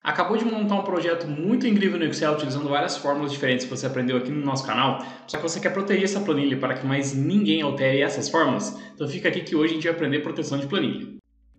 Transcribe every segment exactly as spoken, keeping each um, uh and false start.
Acabou de montar um projeto muito incrível no Excel utilizando várias fórmulas diferentes que você aprendeu aqui no nosso canal, só que você quer proteger essa planilha para que mais ninguém altere essas fórmulas? Então fica aqui que hoje a gente vai aprender proteção de planilha.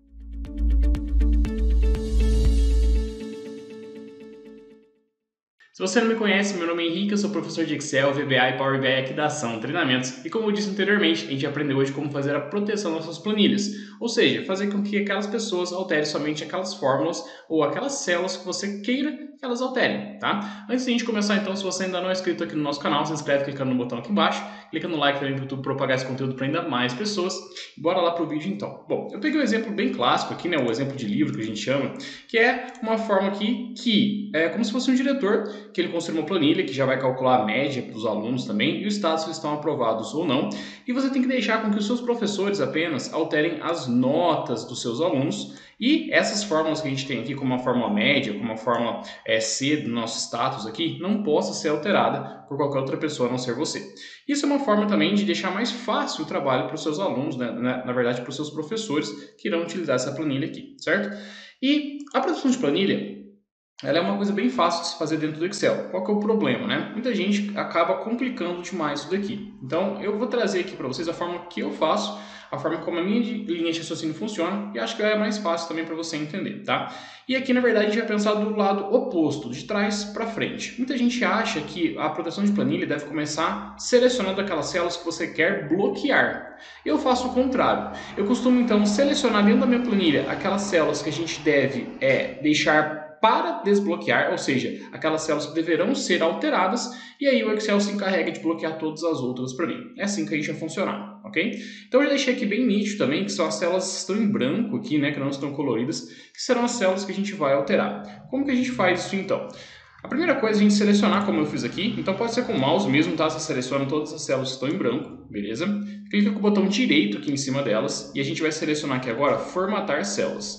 Se você não me conhece, meu nome é Henrique, eu sou professor de Excel, V B A e Power B I aqui da Ação Treinamentos. E como eu disse anteriormente, a gente aprendeu hoje como fazer a proteção das suas planilhas. Ou seja, fazer com que aquelas pessoas alterem somente aquelas fórmulas ou aquelas células que você queira que elas alterem, tá? Antes de a gente começar então, se você ainda não é inscrito aqui no nosso canal, se inscreve clicando no botão aqui embaixo, clica no like também para o YouTube propagar esse conteúdo para ainda mais pessoas. E bora lá pro vídeo então. Bom, eu peguei um exemplo bem clássico aqui, né, o exemplo de livro que a gente chama, que é uma forma aqui que é como se fosse um diretor, que ele construiu uma planilha que já vai calcular a média dos alunos também e o status se eles estão aprovados ou não. E você tem que deixar com que os seus professores apenas alterem as notas dos seus alunos. E essas fórmulas que a gente tem aqui, como a fórmula média, como a fórmula é, C do nosso status aqui, não possa ser alterada por qualquer outra pessoa a não ser você. Isso é uma forma também de deixar mais fácil o trabalho para os seus alunos, né? na, na verdade para os seus professores que irão utilizar essa planilha aqui, certo? E a produção de planilha, ela é uma coisa bem fácil de se fazer dentro do Excel. Qual que é o problema, né? Muita gente acaba complicando demais isso daqui. Então, eu vou trazer aqui para vocês a forma que eu faço, a forma como a minha linha de raciocínio funciona, e acho que é mais fácil também para você entender, tá? E aqui, na verdade, a gente vai pensar do lado oposto, de trás para frente. Muita gente acha que a proteção de planilha deve começar selecionando aquelas células que você quer bloquear. Eu faço o contrário. Eu costumo, então, selecionar dentro da minha planilha aquelas células que a gente deve é, deixar para desbloquear, ou seja, aquelas células que deverão ser alteradas, e aí o Excel se encarrega de bloquear todas as outras para mim. É assim que a gente vai funcionar, ok? Então eu já deixei aqui bem nítido também que são as células que estão em branco aqui, né, que não estão coloridas, que serão as células que a gente vai alterar. Como que a gente faz isso então? A primeira coisa é a gente selecionar, como eu fiz aqui, então pode ser com o mouse mesmo, tá? Você seleciona todas as células que estão em branco, beleza? Clica com o botão direito aqui em cima delas, e a gente vai selecionar aqui agora, formatar células.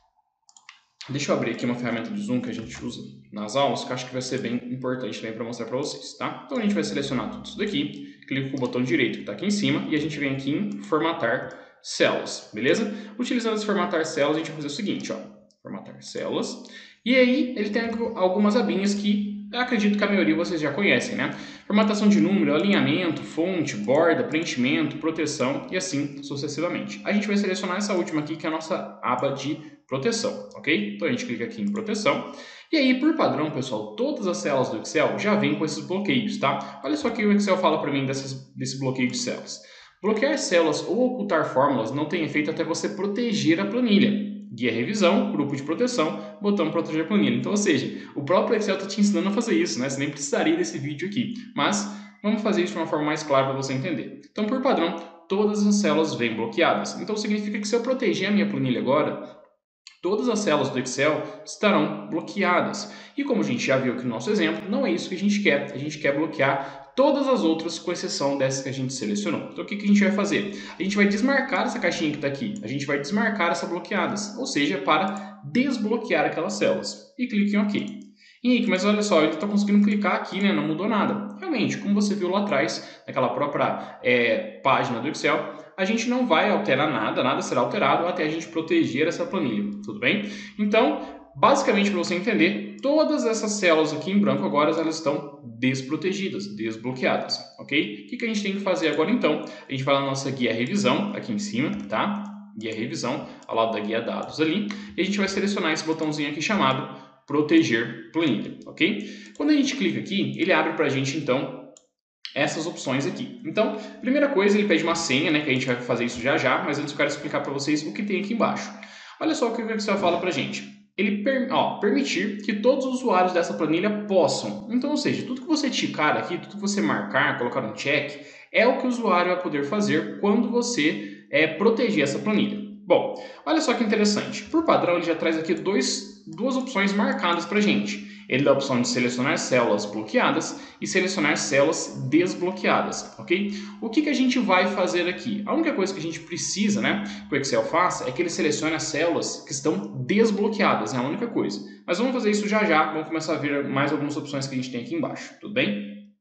Deixa eu abrir aqui uma ferramenta de zoom que a gente usa nas aulas, que eu acho que vai ser bem importante também para mostrar para vocês, tá? Então a gente vai selecionar tudo isso daqui, clica com o botão direito que está aqui em cima e a gente vem aqui em formatar células, beleza? Utilizando esse formatar células, a gente vai fazer o seguinte, ó, formatar células, e aí ele tem algumas abinhas que eu acredito que a maioria vocês já conhecem, né? Formatação de número, alinhamento, fonte, borda, preenchimento, proteção e assim sucessivamente. A gente vai selecionar essa última aqui, que é a nossa aba de proteção, ok? Então a gente clica aqui em proteção. E aí, por padrão, pessoal, todas as células do Excel já vêm com esses bloqueios, tá? Olha só o que o Excel fala para mim dessas, desse bloqueio de células. Bloquear células ou ocultar fórmulas não tem efeito até você proteger a planilha. Guia revisão, grupo de proteção, botão proteger a planilha. Então, ou seja, o próprio Excel está te ensinando a fazer isso, né? Você nem precisaria desse vídeo aqui. Mas vamos fazer isso de uma forma mais clara para você entender. Então, por padrão, todas as células vêm bloqueadas. Então, significa que se eu proteger a minha planilha agora, todas as células do Excel estarão bloqueadas. E como a gente já viu aqui no nosso exemplo, não é isso que a gente quer. A gente quer bloquear todas as outras, com exceção dessas que a gente selecionou. Então o que, que a gente vai fazer? A gente vai desmarcar essa caixinha que está aqui. A gente vai desmarcar essas bloqueadas, ou seja, para desbloquear aquelas células. E clique em OK. Henrique, mas olha só, eu estou conseguindo clicar aqui, né? Não mudou nada. Realmente, como você viu lá atrás, naquela própria é, página do Excel, a gente não vai alterar nada, nada será alterado até a gente proteger essa planilha, tudo bem? Então, basicamente, para você entender, todas essas células aqui em branco agora elas estão desprotegidas, desbloqueadas, ok? O que, que a gente tem que fazer agora então? A gente vai na nossa guia revisão, aqui em cima, tá? Guia revisão, ao lado da guia dados ali, e a gente vai selecionar esse botãozinho aqui chamado proteger planilha, ok? Quando a gente clica aqui, ele abre para a gente então essas opções aqui. Então, primeira coisa, ele pede uma senha, né, que a gente vai fazer isso já já, mas antes eu quero explicar para vocês o que tem aqui embaixo. Olha só o que o Excel fala para a gente. Ele per, ó, permitir que todos os usuários dessa planilha possam. Então, ou seja, tudo que você ticar aqui, tudo que você marcar, colocar um check, é o que o usuário vai poder fazer quando você é, proteger essa planilha. Bom, olha só que interessante. Por padrão, ele já traz aqui dois, duas opções marcadas para a gente. Ele dá a opção de selecionar células bloqueadas e selecionar células desbloqueadas, ok? O que, que a gente vai fazer aqui? A única coisa que a gente precisa, né, que o Excel faça é que ele selecione as células que estão desbloqueadas, é a única coisa. Mas vamos fazer isso já já, vamos começar a ver mais algumas opções que a gente tem aqui embaixo, tudo bem?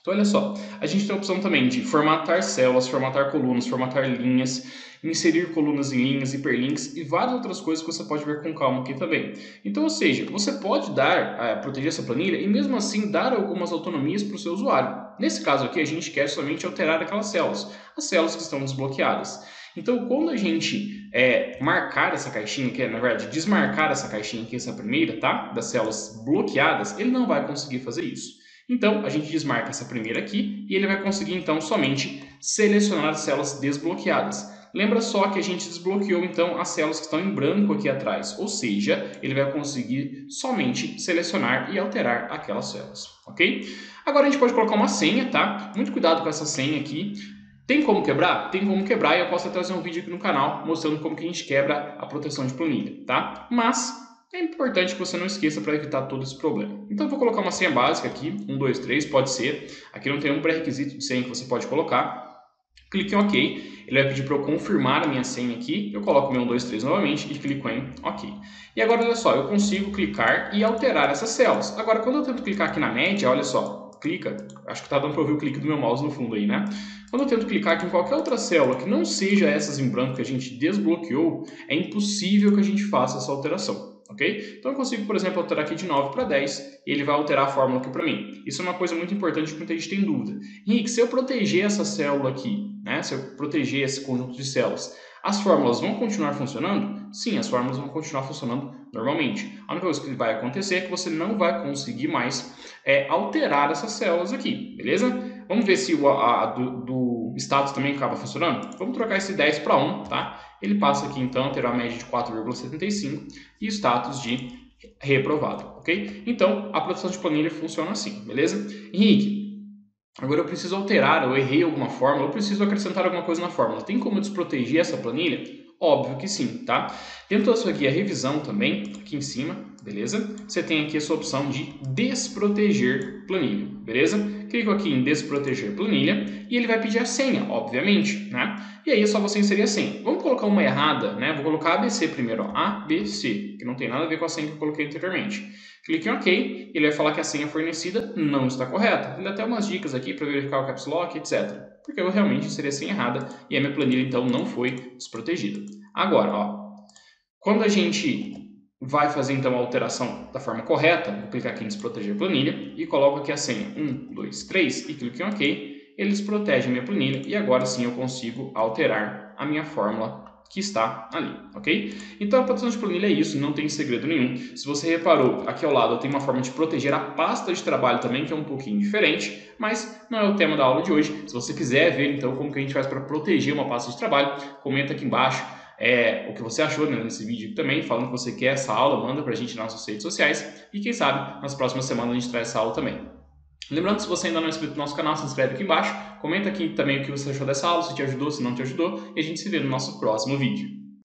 Então, olha só, a gente tem a opção também de formatar células, formatar colunas, formatar linhas, inserir colunas em linhas, hiperlinks e várias outras coisas que você pode ver com calma aqui também. Então, ou seja, você pode dar, uh, proteger essa planilha e mesmo assim dar algumas autonomias para o seu usuário. Nesse caso aqui, a gente quer somente alterar aquelas células, as células que estão desbloqueadas. Então, quando a gente é, marcar essa caixinha, que é, na verdade, desmarcar essa caixinha aqui, essa primeira, tá? Das células bloqueadas, ele não vai conseguir fazer isso. Então, a gente desmarca essa primeira aqui e ele vai conseguir, então, somente selecionar as células desbloqueadas. Lembra só que a gente desbloqueou, então, as células que estão em branco aqui atrás, ou seja, ele vai conseguir somente selecionar e alterar aquelas células, ok? Agora a gente pode colocar uma senha, tá? Muito cuidado com essa senha aqui. Tem como quebrar? Tem como quebrar e eu posso até trazer um vídeo aqui no canal mostrando como que a gente quebra a proteção de planilha, tá? Mas é importante que você não esqueça para evitar todo esse problema. Então eu vou colocar uma senha básica aqui, um, dois, três, pode ser. Aqui não tem um pré-requisito de senha que você pode colocar. Clique em OK, ele vai pedir para eu confirmar a minha senha aqui, eu coloco meu um, dois, três novamente e clico em OK. E agora olha só, eu consigo clicar e alterar essas células. Agora quando eu tento clicar aqui na média, olha só, clica, acho que está dando para ouvir o clique do meu mouse no fundo aí, né? Quando eu tento clicar aqui em qualquer outra célula que não seja essas em branco que a gente desbloqueou, é impossível que a gente faça essa alteração. Ok? Então eu consigo, por exemplo, alterar aqui de nove para dez e ele vai alterar a fórmula aqui para mim. Isso é uma coisa muito importante que muita gente tem dúvida. Henrique, se eu proteger essa célula aqui, né, se eu proteger esse conjunto de células, as fórmulas vão continuar funcionando? Sim, as fórmulas vão continuar funcionando normalmente. A única coisa que vai acontecer é que você não vai conseguir mais é, alterar essas células aqui, beleza? Vamos ver se o a, a, do, do status também acaba funcionando? Vamos trocar esse dez para um, tá? Ele passa aqui então a ter a média de quatro vírgula setenta e cinco e status de reprovado, ok? Então, a proteção de planilha funciona assim, beleza? Henrique, agora eu preciso alterar, eu errei alguma fórmula, eu preciso acrescentar alguma coisa na fórmula. Tem como eu desproteger essa planilha? Óbvio que sim, tá? Dentro da sua guia revisão também, aqui em cima, beleza? Você tem aqui a sua opção de desproteger planilha, beleza? Clico aqui em desproteger planilha e ele vai pedir a senha, obviamente, né? E aí é só você inserir a senha. Vamos colocar uma errada, né? Vou colocar A B C primeiro, ó. A B C, que não tem nada a ver com a senha que eu coloquei anteriormente. Clique em OK, ele vai falar que a senha fornecida não está correta. Ele dá até umas dicas aqui para verificar o caps lock, etcétera. Porque eu realmente inseri a senha errada e a minha planilha então não foi desprotegida. Agora, ó, quando a gente vai fazer então a alteração da forma correta, vou clicar aqui em desproteger planilha e coloco aqui a senha um, dois, três e clico em OK, ele desprotege a minha planilha e agora sim eu consigo alterar a minha fórmula que está ali, ok? Então a proteção de planilha é isso, não tem segredo nenhum. Se você reparou, aqui ao lado eu tenho uma forma de proteger a pasta de trabalho também, que é um pouquinho diferente, mas não é o tema da aula de hoje. Se você quiser ver então como que a gente faz para proteger uma pasta de trabalho, comenta aqui embaixo é, o que você achou, né, nesse vídeo também, falando que você quer essa aula, manda pra gente nas nossas redes sociais e quem sabe nas próximas semanas a gente traz essa aula também. Lembrando, se você ainda não é inscrito no nosso canal, se inscreve aqui embaixo, comenta aqui também o que você achou dessa aula, se te ajudou, se não te ajudou, e a gente se vê no nosso próximo vídeo.